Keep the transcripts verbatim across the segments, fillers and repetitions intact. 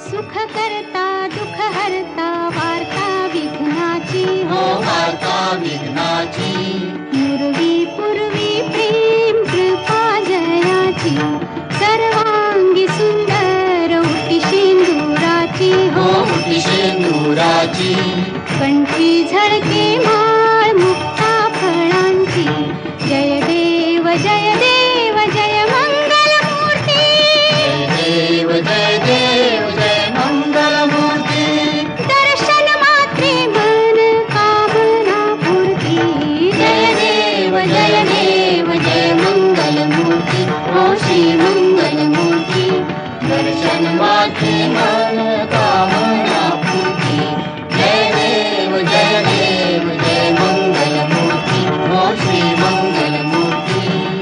सुख करता दुख हरता वार्ता विघ्नाची हो वार्ता विघ्नाची पूर्वी पूर्वी प्रेम कृपा जयाची सर्वांगी सुंदर उटी शेंदुराची हो उटी शेंदुराची कंठी झळके माळ मुक्ता फळांची जय देव जय देव जय मंगल मूर्ती जय देव जय देव जय मंगल मूर्ती दर्शन मात्रे मन कामना पूर्ती जय देव जय देव जय मंगल मूर्ती ओ श्री मंगल मूर्ती दर्शन मात्रे मन कामना पूर्ती जय देव जय देव जय मंगल मूर्ती ओ श्री मंगल मूर्ती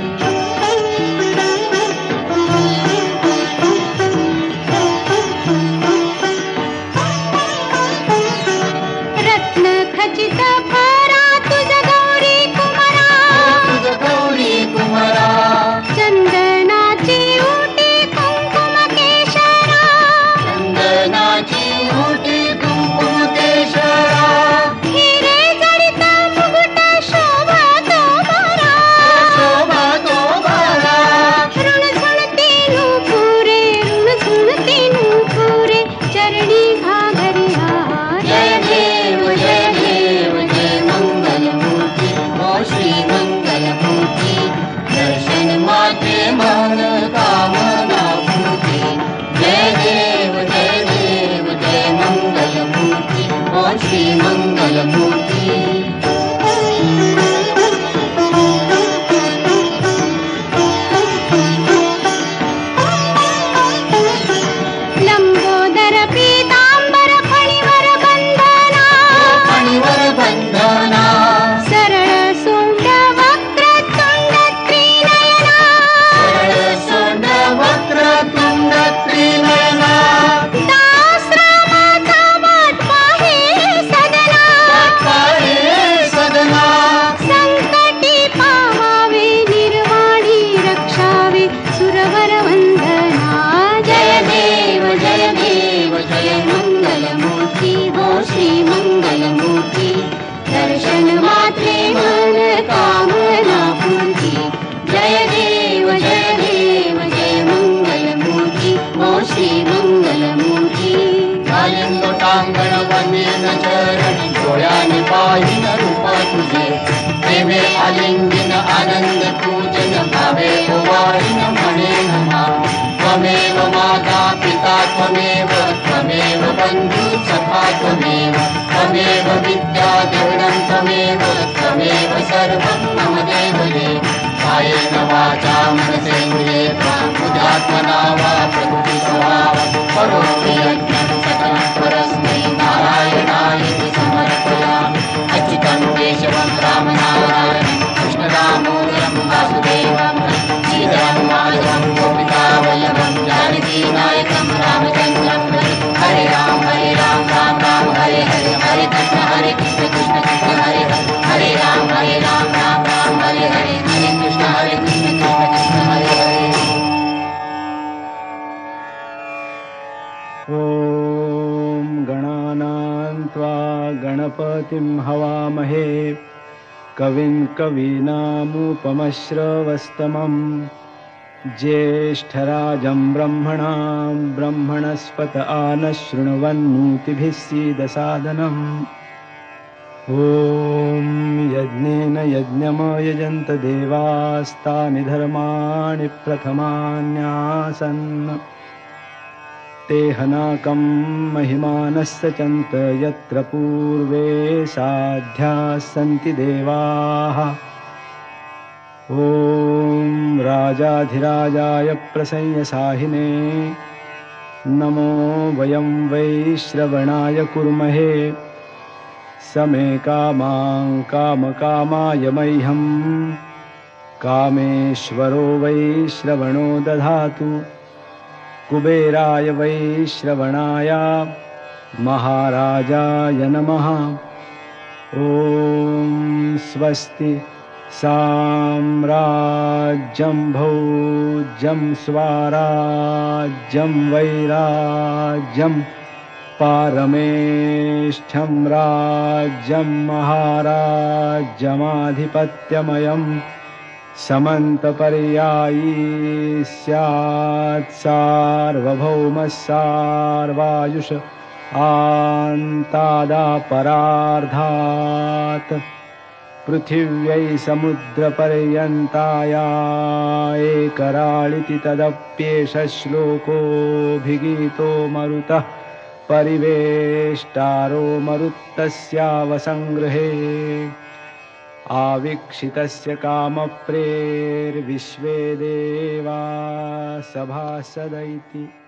रत्न खचित भरा तुझ गौरी कुमारा तुझ गौरी कुमारा चंदनाची उटी कुंकुम केशरा चंदनाची उटी कुंकुम केशरा हिरे जडित मुकुट शोभतो बरा शोभा तो बारा ऋण झुणती नुपुरे ऋण झुणती नुपुरे चरणी घाघरिया जय देव जय देव जय मंगल मूर्ती ओ श्री मंगल मूर्ती दर्शन मात्रे मन कामना पूर्ती जय देव जय देव जय मंगल मूर्ती ओ श्री मंगल मूर्ती लंबोदर पीतांबर फणीवर बंधना फणीवर बंधना सरळ सोंड वक्र तुंड त्रिनयना सरळ सोंड वक्र तुंड त्रिनयना दास रामाचा वाट पाहे सदना पाहे सदना संकटी पावावे निर्वाणी रक्षावे सुरवर वंदना जय देव जय देव जय मंगल मूर्ती हो श्री मंगल मूर्ती दर्शन मात्रे मन कामना पूर्ती जय देव जय देव जय मंगल मूर्ती हो श्री मंगल मूर्ती कालिंदोटांगण वंदेन चरण डोळ्याने पाहिन रूप तुझे प्रेमे आलिंगन आनंद पूजन भावे ओवाळीन म्हणेन मा त्वमेव माता पिता त्वमेव त्वमेव बंधु सखा त्वमेव त्वमेव विद्या देवनं त्वमेव त्वमेव सर्वं मम देव देव कायेन वाचा मनसेन्द्रिये बुद्ध्यात्मना वा प्रकृति स्वभाव करोमि यज्ञं सकलं परस्मै नारायणाय समर्पयामि अच्युतं केशवं रामनारायणं कृष्णदामोदरं वासुदेवं श्रीधरं माधवं गोपिकावल्लभं जानकीनायकं रामचन्द्रं हरे राम हरे राम राम राम हरे हरे हरे कृष्ण हरे कृष्ण कृष्ण कृष्ण हरे हरे हरे राम हरे राम राम राम हरे हरे हरे कृष्ण हरे कृष्ण कृष्ण कृष्ण हरे हरे ॐ गणानां त्वा गणपतिं हवामहे कविं कवीनामुपमश्रवस्तमं ज्येष्ठराजं ब्रह्मणां ब्रह्मणस्पत आनशृण्वन्नोतिभिः सीदसादनम् ॐ यज्ञेन यज्ञमयजन्त देवास्तानि धर्माणि प्रथमान्यासन् ते हनाकं महिमानः सचन्त यत्र पूर्वे साध्याः सन्ति देवाः ॐ राजाधिराजाय प्रसंयसाहिने नमो वयं वैश्रवणाय कुर्महे समे कामां कामकामाय मह्यं कामेश्वरो वैश्रवणो दधातु कुबेराय वैश्रवणाय महाराजाय नमः। ॐ स्वस्ति साम्राज्यं भोज्यं स्वाराज्यं वैराज्यं पारमेष्ठ्यं राज्यं महाराज्यमाधिपत्यमयं समन्तपर्यायी स्यात् सार्वभौमः सार्वायुष आन्तादापरार्धात् पृथिव्यै समुद्रपर्यन्ताया एकराळिति तदप्येष श्लोकोऽभिगीतो मरुतः परिवेष्टारो मरुत्तस्यावसङ्गृहे आवीक्षितस्य कामप्रेर्विश्वे देवा सभासद इति।